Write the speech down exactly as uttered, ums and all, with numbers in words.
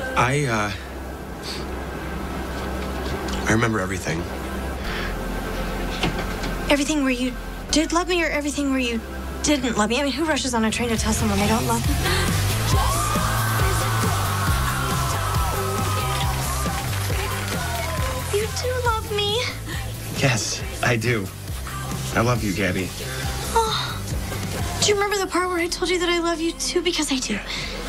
I, uh... I remember everything. Everything where you did love me or everything where you didn't love me? I mean, who rushes on a train to tell someone they don't love them? You do love me. Yes, I do. I love you, Gabi. Oh, do you remember the part where I told you that I love you too? Because I do.